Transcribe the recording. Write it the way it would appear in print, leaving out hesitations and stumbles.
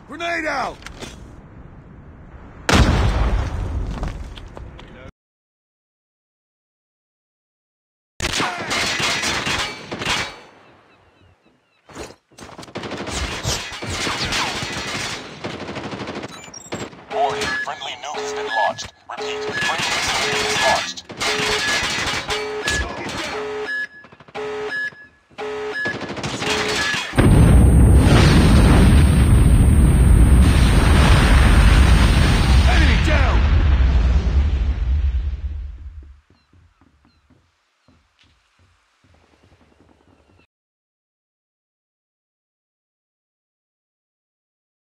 Grenade out! Warning, friendly nuke has been launched. Repeat, friendly nuke is launched.